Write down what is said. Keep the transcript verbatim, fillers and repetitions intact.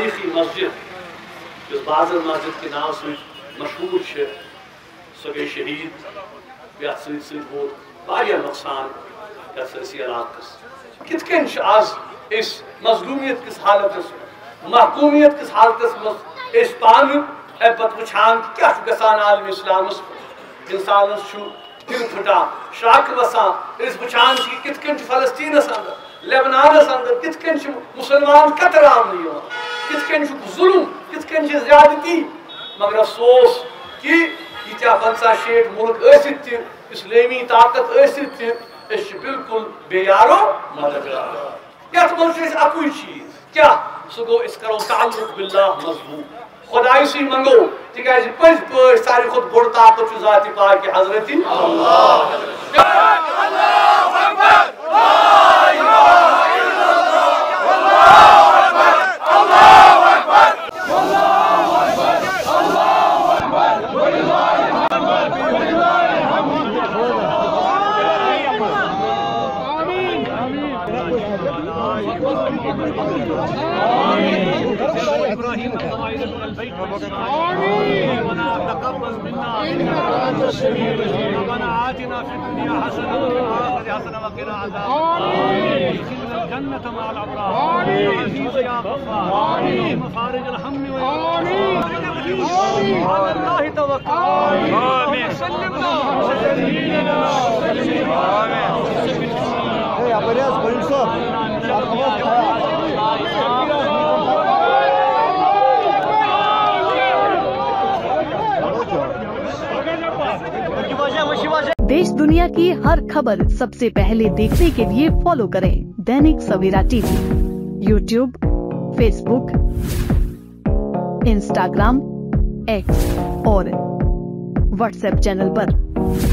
تاریخی مسجد جس بازر مسجد کے نام سے مشہور ہے سو گئی شہید یتھ ست ست ووت واریاہ نقصان یتھ سرسی علاقس کت کن آز اس مظلومیت کس حالتس محکومیت کس حالتس مز اس پان پتہ وچھان کیا گژھان عالم اسلامس انسانس دل پھٹان شاک وسان اس وچھان کت کن فلسطینس اندر لیبنانس اندر کت کن مسلمان قترام کت کن ظلم کت کن زیادتی مگر افسوس کہ یہ پنچہ شیٹ ملک ثت تہ اسلامی طاقت ثت تہ اس بالکل بے یارو مددگار یت مز اکوئی چیز کیا سہ گو اس کرو تعلق باللہ مضبوط خدائی سی منگو تکیازِ پز پٲٹھۍ ساروی کھۄتہٕ بوٚڑ طاقت چھُ ذاتِ پاکہِ حضرت اللہ تقبل منا انك انت السميع العليم ربنا آتنا في الدنيا حسنة وفي الآخرة حسنة وقنا عذاب النار وادخلنا الجنة مع الأبرار يا عزيز يا غفار اللهم فارج الهم والغم على الله توكل آمين سلمنا سلمنا آمين يا برياز بريم صاحب देश दुनिया की हर खबर सबसे पहले देखने के लिए फॉलो करें Dainik Savera TV, YouTube, Facebook, Instagram, X और व्हाट्सएप चैनल पर।